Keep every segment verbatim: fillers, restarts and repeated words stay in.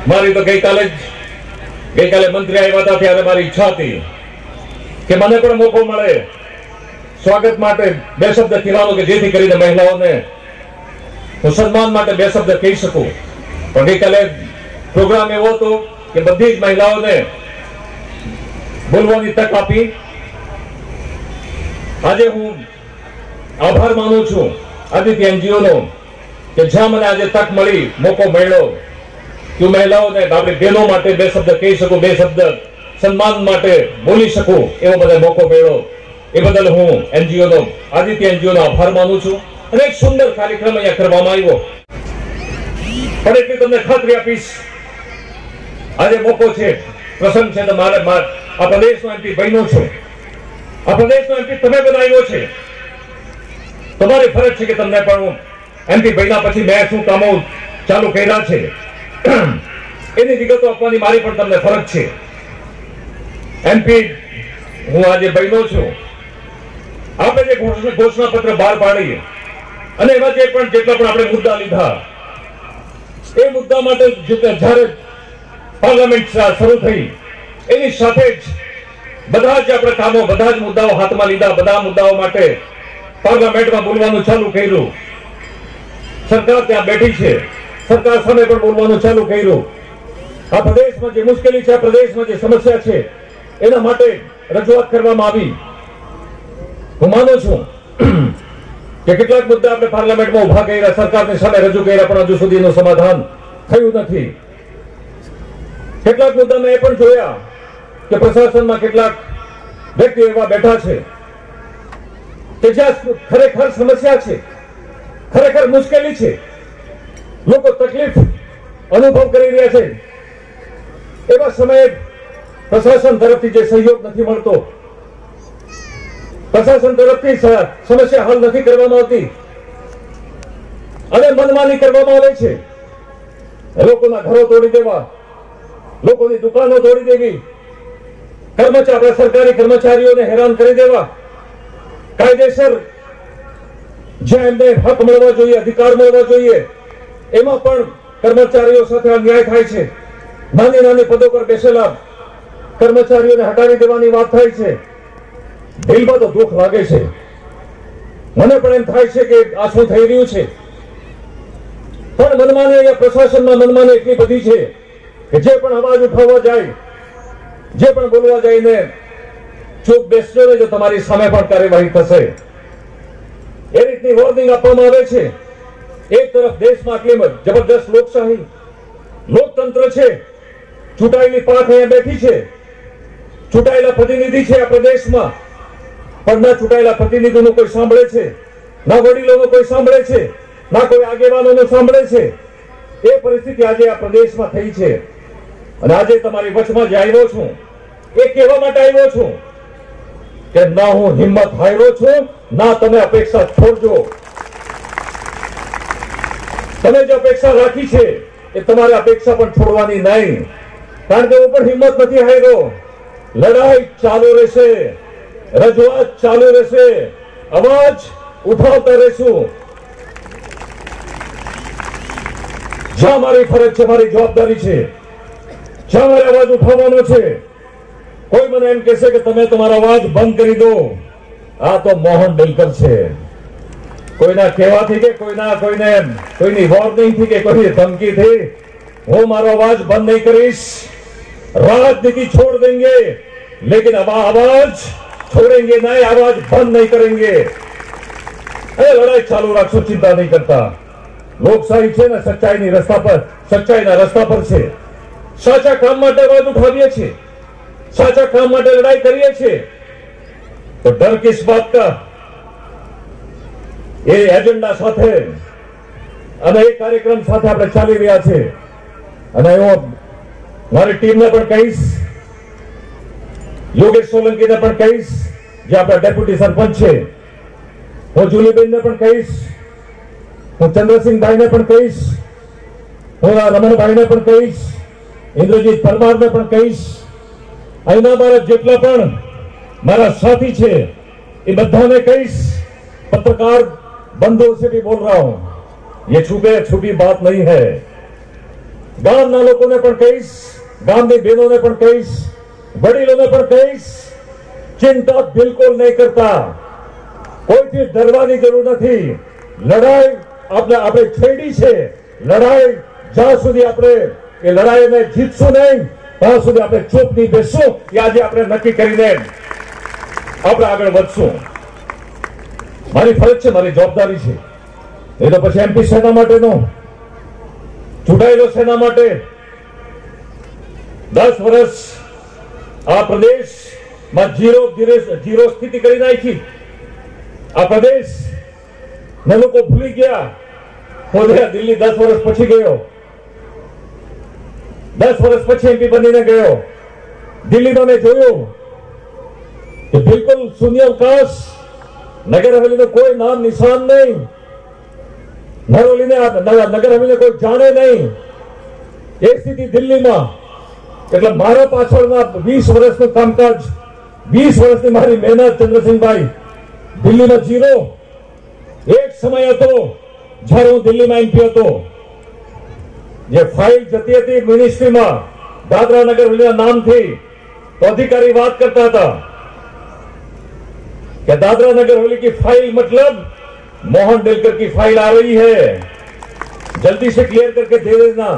મારી તો ગઈકાલે ગઈકાલે મંત્રી આવ્યા હતા ત્યારે મારી ઈચ્છા હતી કે મને પણ મોકો મળે સ્વાગત માટે બે શબ્દ કહેવાનો, કે જેથી કરીને મહિલાઓને હું સન્માન માટે બે શબ્દ કહી શકું. પણ ગઈકાલે પ્રોગ્રામ એવો હતો કે બધી જ મહિલાઓને બોલવાની તક આપી. આજે હું આભાર માનું છું આદિત્ય એનજીઓ નો કે જ્યાં મને આજે તક મળી, મોકો મળ્યો કે મહિલાઓને આપણી બહેનો માટે બે શબ્દ કહી શકું, બે શબ્દ સન્માન માટે બોલી શકું, એવો મને મોકો મળ્યો. એ બદલ હું એનજીઓ નો આદિત્ય એનજીઓ નો આભાર માનું છું. અને એક સુંદર કાર્યક્રમ અહીંયા કરવામાં આવ્યો. પણ એટલી તમને ખાતરી આપીશ, આજે મોકો છે, પ્રસંગ છે, મારે આ પ્રદેશનો એમપી બન્યો છું. આ પ્રદેશનો એમપી તમે બનાવ્યો છે. તમારી ફરજ છે કે તમને પણ હું એમપી બન્યા પછી મેં શું કામો ચાલુ કર્યા છે એની વિગતો આપવાની મારી પણ તમને ફરજ છે. એમપી હું આજે બન્યો છું. આપણે જે ઘોષણા પત્ર બહાર પાડીએ અને એમાં જે પણ જેટલા પણ આપણે મુદ્દા લીધા, એ મુદ્દા માટે જ્યારે પાર્લામેન્ટ શરૂ થઈ એની સાથે જ બધા જ આપણે કામો, બધા જ મુદ્દાઓ હાથમાં લીધા. બધા મુદ્દાઓ માટે પાર્લામેન્ટમાં બોલવાનું ચાલુ કર્યું. સરકાર ત્યાં બેઠી છે, સરકાર સામે પણ બોલવાનું ચાલુ કર્યું. આ પ્રદેશમાં જે મુશ્કેલી છે, આ પ્રદેશમાં જે સમસ્યા છે, એના માટે રજૂઆત કરવામાં આવી. હું માનું છું કે કેટલાક મુદ્દા આપણે પાર્લામેન્ટમાં ઉભા કર્યા, સરકારની સામે રજૂ કર્યા, પણ હજુ સુધીનું સમાધાન થયું નથી. કેટલાક મુદ્દા મેં એ પણ જોયા કે પ્રશાસનમાં કેટલાક વ્યક્તિઓ એવા બેઠા છે કે જ્યાં ખરેખર સમસ્યા છે, ખરેખર મુશ્કેલી છે, લોકો તકલીફ અનુભવ કરી રહ્યા છે, એવા સમયે પ્રશાસન તરફથી જે સહયોગ નથી મળતો, પ્રશાસન તરફથી સમસ્યા હલ નથી કરવામાં આવતી અને મનમાની કરવામાં આવે છે. લોકોના ઘરો તોડી દેવા, લોકોની દુકાનો તોડી દેવી, કર્મચારી સરકારી કર્મચારીઓને હેરાન કરી દેવા, કાયદેસર જ્યાં એમને હક મળવા જોઈએ, અધિકાર મળવા જોઈએ, એમાં પણ કર્મચારીઓ સાથે અન્યાય થાય છે. નાની નાની પદો પર બેસેલા કર્મચારીઓને હટાવી દેવાની વાત થાય છે. દિલમાં તો દુઃખ લાગે છે. મને પણ એમ થાય છે કે આ શું થઈ રહ્યું છે. પણ મનમાની અહીંયા પ્રશાસનમાં મનમાની એટલી બધી છે કે જે પણ અવાજ ઉઠાવવા જાય, જે પણ બોલવા જઈને ચૂપ બેસજો ને, જો તમારી સામે પણ કાર્યવાહી થશે, એ રીતની વોર્નિંગ આપવામાં આવે છે. એક તરફ દેશમાં આટલી જબરદસ્ત લોકશાહી, લોકતંત્ર છે, ચૂંટાયેલી પાંખ અહીંયા બેઠી છે, ચૂંટાયેલા પ્રતિનિધિ છે આ પ્રદેશમાં, પણ ના ચૂંટાયેલા પ્રતિનિધિનું કોઈ સાંભળે છે, ના વડીલોનું કોઈ સાંભળે છે, ના કોઈ આગેવાનોનું સાંભળે છે. એ પરિસ્થિતિ આજે આ પ્રદેશમાં થઈ છે. અને આજે તમારી વચમાં જે આવ્યો છું, એ કહેવા માટે આવ્યો છું કે ના હું હિંમત હાર્યો છું, ના તમે અપેક્ષા છોડજો. તમે જે અપેક્ષા રાખી છે એ તમારે અપેક્ષા પણ છોડવાની નહીં, કારણ કે હું પણ હિંમત નથી હાર્યો. લડાઈ ચાલુ રહેશે, રજૂઆત ચાલુ રહેશે, અવાજ ઉઠાવતા રહેશું. જ્યાં મારી ફરજ છે, મારી જવાબદારી છે, જ્યાં મારે અવાજ ઉઠાવવાનો છે, કોઈ મને એમ કહેશે કે તમે તમારો અવાજ બંધ કરી દો, આ તો મોહન ડેલકર છે. કોઈના કહેવાથી કે કોઈના કોઈને કોઈની વોર્નિંગથી કે કોઈની ધમકીથી હું મારો અવાજ બંધ નહીં કરીશ. राजनीति छोड़ देंगे लेकिन अब आवाज छोड़ेंगे नहीं, आवाज बंद नहीं करेंगे. अरे लड़ाई चालू रखो, चिंता नहीं करता. લોકશાહી છે ને સચ્ચાઈની રસ્તા પર, સચ્ચાઈના રસ્તા પર છે. સાચા કામ માટે અવાજ ઉઠાવીએ છીએ, સાચા કામ માટે લડાઈ કરીએ છીએ, તો ડર કિસ બાત કા. એ એજન્ડા સાથે અને એ કાર્યક્રમ સાથે આપણે ચાલી રહ્યા છે. અને હું મારી ટીમને પણ કહીશ, યોગેશ સોલંકીને પણ કહીશ, જે આપણા ડેપ્યુટી સરપંચ છે, હું જુલીબેનને પણ કહીશ, હું ચંદ્રસિંહભાઈને પણ કહીશ, હું રમણભાઈને પણ કહીશ, ઇન્દ્રજીત પરમારને પણ કહીશ, અહીંના મારા જેટલા પણ મારા साथी છે એ બધાને કહીશ. पत्रकार बंधुओं से भी बोल रहा हूं, ये छुपे छुपी बात नहीं है. ગામના લોકોને પણ કહીશ, ગામની બહેનોને પણ કહીશ, વડીલોને પણ કહીશ, ચિંતા બિલકુલ નહીં કરતા, કોઈથી ડરવાની જરૂર નથી. લડાઈ આપણે આપણે છેડી છે. લડાઈ જ્યાં સુધી આપણે એ લડાઈને જીતશું નહીં ત્યાં સુધી આપણે ચૂપ નહીં બેસશું. એ આજે આપણે નક્કી કરીને આપણે આગળ વધશું. મારી ફરજ છે, મારી જવાબદારી છે. એ તો પછી એમપી સેના માટેનો ચૂંટાયેલો સેના માટે દસ વર્ષ આ પ્રદેશમાં જીરો જીરો સ્થિતિ કરી નાખી. આ પ્રદેશ ને લોકો ભૂલી ગયા. પોતે દિલ્હી દસ વર્ષ પછી ગયો, દસ વર્ષ પછી એમપી બનીને ગયો. દિલ્હીમાં મેં જોયું કે બિલકુલ શૂન્યાવકાશ, નગર હવેલીનું કોઈ નામ નિશાન નહીં, નરોલીને નગર હવેલીને કોઈ જાણે નહીં. એ સ્થિતિ દિલ્હીમાં. એટલે મારા પાછળના વીસ વર્ષનું કામકાજ, વીસ વર્ષની મારી મહેનત, ચંદ્રસિંહભાઈ, દિલ્હીમાં જીરો. એક સમય હતો જ્યારે હું દિલ્હીમાં એમપી હતો, જે ફાઇલ જતી હતી મિનિસ્ટ્રીમાં દાદરા નગર હવેલીના નામથી, તો અધિકારી વાત કરતા હતા कि दादरा नगर हवेली की फाइल मतलब मोहन डेलकर की फाइल आ रही है, जल्दी से क्लियर करके दे देना.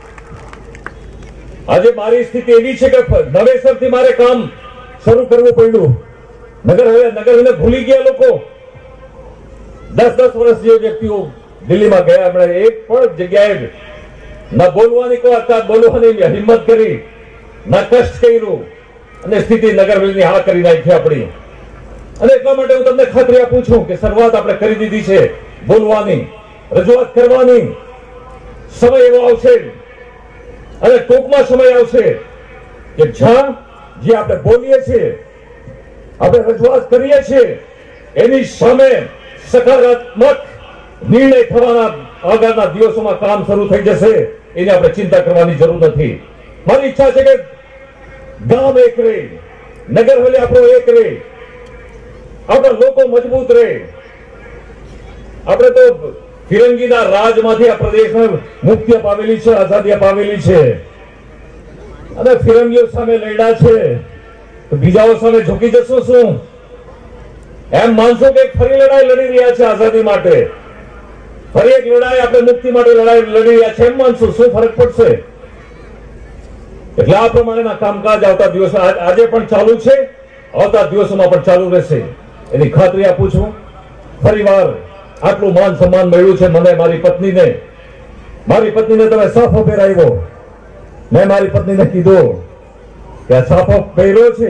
આજે મારી સ્થિતિ એવી છે કે નવેસરથી મારે કામ શરૂ કરવું પડ્યું. નગર હવે નગર હવે ભૂલી ગયા લોકો. દસ દસ વર્ષ જે વ્યક્તિઓ દિલ્હીમાં ગયા, હમણાં એક પણ જગ્યાએ ના બોલવાની કોઈ હતા બોલવાની હિંમત કરી, ના કષ્ટ કર્યું, અને સ્થિતિ નગર હવેલીની હા કરી નાખી આપણી. અને એટલા માટે હું તમને ખાતરી આપું છું કે શરૂઆત આપણે કરી દીધી છે બોલવાની, રજૂઆત કરવાની. સમય એવો આવશે અને ટૂંકમાં સમય આવશે કે જ્યાં જે આપણે બોલીએ છીએ, આપણે રજૂઆત કરીએ છીએ, એની સામે સકારાત્મક નિર્ણય થવાના આગળના દિવસોમાં કામ શરૂ થઈ જશે. એની આપણે ચિંતા કરવાની જરૂર નથી. મારી ઈચ્છા છે કે ગામ એક રહે, નગર હવેલી આપણો એક રહે, આપણા લોકો મજબૂત રહે. આપણે તો ફિરંગીના રાજમાંથી આ પ્રદેશને મુક્તિ અપાવેલી છે, આઝાદી અપાવેલી છે, અને ફિરંગીઓ સામે લડ્યા છે, તો બીજાઓ સામે ઝૂકી જશું શું? એમ માનશો કે ફરી લડાઈ લડી રહ્યા છે આઝાદી માટે, ફરી એક લડાઈ આપણે મુક્તિ માટે લડાઈ લડી રહ્યા છે એમ માનશું? શું ફરક પડશે? એટલે આ પ્રમાણેના કામકાજ આવતા દિવસો આજે પણ ચાલુ છે, આવતા દિવસોમાં પણ ચાલુ રહેશે, એની ખાતરી આપું છું. ફરીવાર આટલું માન સન્માન મળ્યું છે મને, મારી પત્નીને. મારી પત્નીને તમે સાફો પહેરાવ્યો. મેં મારી પત્નીને કીધું કે આ સાફો પહેર્યો છે,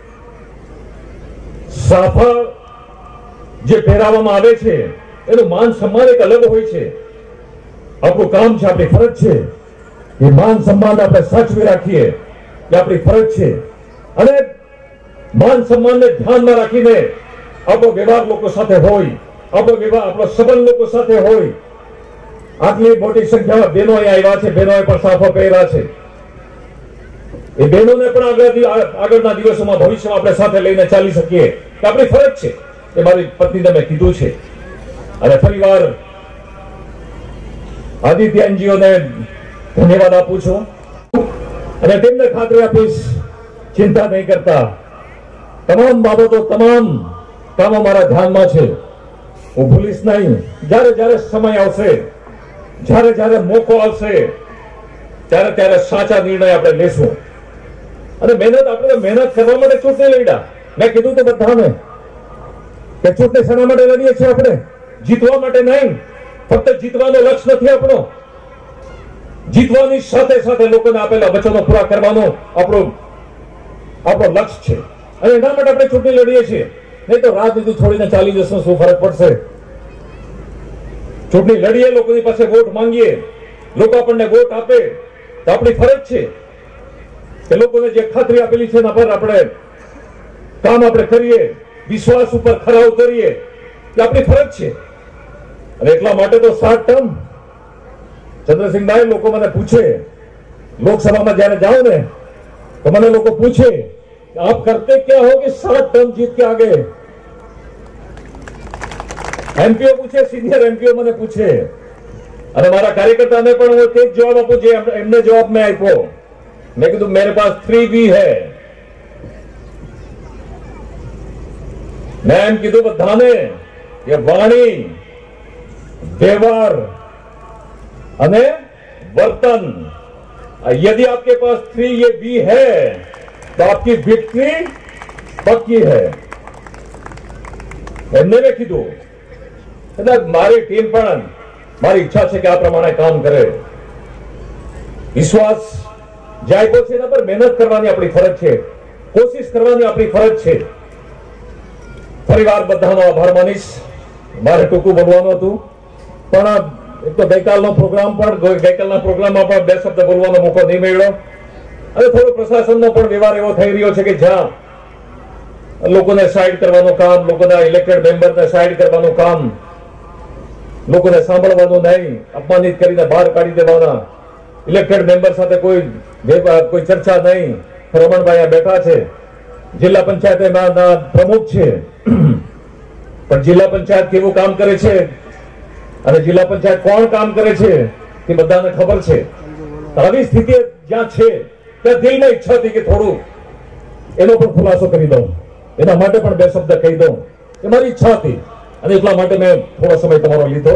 સાફા જે પહેરાવવામાં આવે છે એનું માન સન્માન એક અલગ હોય છે. આપણું કામ છે, આપણી ફરજ છે, એ માન સન્માન આપણે સાચવી રાખીએ, એ આપણી ફરજ છે. અને માન સન્માનને ધ્યાનમાં રાખીને આપણો વ્યવહાર લોકો સાથે હોય, આપણો વ્યવહાર આપણો સંબંધ લોકો સાથે હોય. આટલી મોટી સંખ્યામાં બહેનો અહીંયા આવ્યા છે, બહેનોએ પણ સાફો પહેર્યા છે. એ બહેનોને પણ આગળ આગળના દિવસોમાં ભવિષ્યમાં આપણે સાથે લઈને ચાલી શકીએ, કે આપણી ફરજ છે. એ મારી પત્નીને મેં કીધું છે. અને ફરીવાર આદિત્ય એનજીઓને ધન્યવાદ આપું છું અને તેમને ખાતરી આપીશ, ચિંતા નહીં કરતા, તમામ બાબતો, તમામ કામો મારા ધ્યાનમાં છે, હું ભૂલીશ નહીં. જ્યારે જ્યારે સમય આવશે, જ્યારે જ્યારે મોકો આવશે, ત્યારે ત્યારે સાચા નિર્ણય આપણે લેશું. અને મહેનત આપણે મહેનત કરવા માટે ચૂંટણી લડ્યા. મેં કીધું તો બધાને કે ચૂંટણી શેના માટે લડીએ છીએ? આપણે જીતવા માટે નહીં. ફક્ત જીતવાનો લક્ષ્ય નથી આપણો, જીતવાની સાથે સાથે લોકોને આપેલા વચનો પૂરા કરવાનો આપણો આપણો લક્ષ્ય છે. અને એના માટે આપણે ચૂંટણી લડીએ છીએ. નહીં તો રાજનીતિ છોડીને ચાલી જશું, શું ફરક પડશે? ચૂંટણી લડીએ, લોકોની પાસે વોટ માંગીએ, લોકો આપણને વોટ આપે, તો આપણી ફરજ છે કે લોકોને જે ખાતરી આપેલી છે એના પર આપણે કામ આપણે કરીએ, વિશ્વાસ ઉપર ખરા ઉતરીએ, એ આપણી ફરજ છે. અને એટલા માટે તો સાત ટર્મ, ચંદ્રસિંહભાઈ, લોકો મને પૂછે, લોકસભામાં જયારે જાઉં ને તો મને લોકો પૂછે आप करते क्या हो कि सात टर्म जीत के आ गए? एमपीओ पूछे, सीनियर एमपीओ मैंने पूछे અને મારા કાર્યકર્તાને પણ હું તે જ જવાબ આપું જે એમને જવાબ મેં આપ્યો. મેં કીધું મેરે પાસ થ્રી વી હૈ. મેં એમ કીધું બધાને કે વાણી, व्यवहार અને वर्तन, यदि आपके पास थ्री ये बी है तो आपकी विक्ट्री पक्की है. એમને મેં કીધું એટલે મારી ટીમ પણ મારી ઈચ્છા છે કે આ પ્રમાણે કામ કરે. વિશ્વાસ જે આપ્યો છે એના પર મહેનત કરવાની આપણી ફરજ છે, કોશિશ કરવાની આપણી ફરજ છે. પરિવાર બધાનો આભાર માનીશ. મારે ટૂંકું બોલવાનું હતું પણ એક તો ગઈકાલનો પ્રોગ્રામ પણ ગઈકાલના પ્રોગ્રામમાં પણ બે શબ્દ બોલવાનો મોકો નહીં મળ્યો અને થોડો પ્રશાસનનો પણ વ્યવહાર એવો થઈ રહ્યો છે કે જ્યાં લોકોને સાઈડ કરવાનું કામ, લોકોના ઇલેક્ટેડ મેમ્બરને સાઈડ કરવાનું કામ, લોકોને સાંભળવાનું નહીં, અપમાનિત કરીને બહાર કાઢી દેવાના, ઇલેક્ટેડ મેમ્બર સાથે કોઈ કોઈ ચર્ચા નહીં. રમણભાઈ બેઠા છે, જિલ્લા પંચાયતના પ્રમુખ છે, પણ જિલ્લા પંચાયત કેવું કામ કરે છે અને જિલ્લા પંચાયત કોણ કામ કરે છે તે બધાને ખબર છે. આવી સ્થિતિ જ્યાં છે ત્યાં દિલમાં ઈચ્છા હતી કે થોડું એનો પણ ખુલાસો કરી દઉં, એના માટે પણ બે શબ્દ કહી દઉં. એ મારી ઈચ્છા હતી અને એટલા માટે મેં થોડો સમય તમારો લીધો.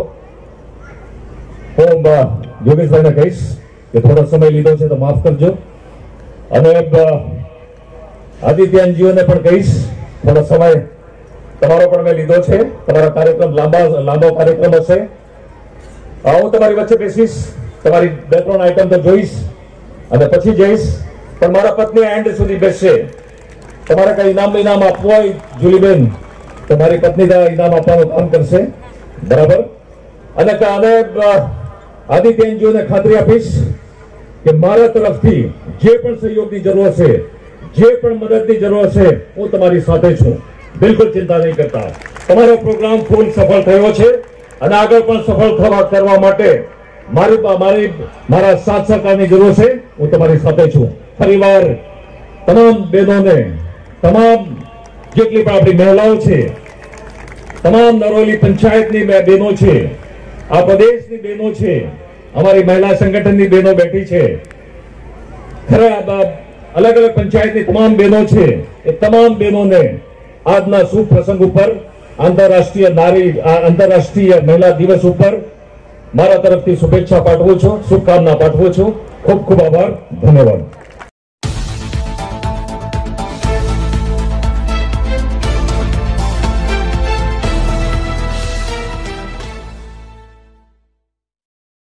હું યોગેશભાઈને કહીશ કે થોડો સમય લીધો છે તો માફ કરજો. અને આદિત્ય એનજીઓને પણ કહીશ થોડો સમય તમારો પણ મેં લીધો છે. તમારા કાર્યક્રમ લાંબા લાંબો કાર્યક્રમ હશે. હું તમારી વચ્ચે બેસીશ, તમારી બે ત્રણ આઈટમ તો જોઈશ અને પછી જઈશ. પણ મારા પત્ની એન્ડ સુધી બેસશે. તમારે કઈ ઇનામ ઇનામ આપવું હોય જુલીબેન તો મારી પત્ની ઇનામ આપવાનું કામ કરશે, બરાબર. અને આદિત્ય એનજીઓને ખાતરી આપીશ કે મારા તરફથી જે પણ સહયોગની જરૂર છે, જે પણ મદદની જરૂર છે, હું તમારી સાથે છું. બિલકુલ ચિંતા નહીં કરતા. તમારો પ્રોગ્રામ ફૂલ સફળ થયો છે અને આગળ પણ સફળ થવા કરવા માટે મારી મારી મારા સાથ સહકારની જરૂર છે. હું તમારી સાથે છું. પરિવાર તમામ બહેનોને, તમામ જેટલી પણ આપણી મહિલાઓ છે, તમામ નરોલી પંચાયતની બહેનો છે, આ પ્રદેશની બહેનો છે, અમારી મહિલા સંગઠનની બહેનો બેઠી છે, ખરા અલગ અલગ પંચાયતની તમામ બહેનો છે, એ તમામ બહેનોને આજના શુભ પ્રસંગ ઉપર આંતરરાષ્ટ્રીય નારી આંતરરાષ્ટ્રીય મહિલા દિવસ ઉપર મારા તરફથી શુભેચ્છા પાઠવું છું, શુભકામના પાઠવું છું. ખૂબ ખૂબ આભાર. ધન્યવાદ.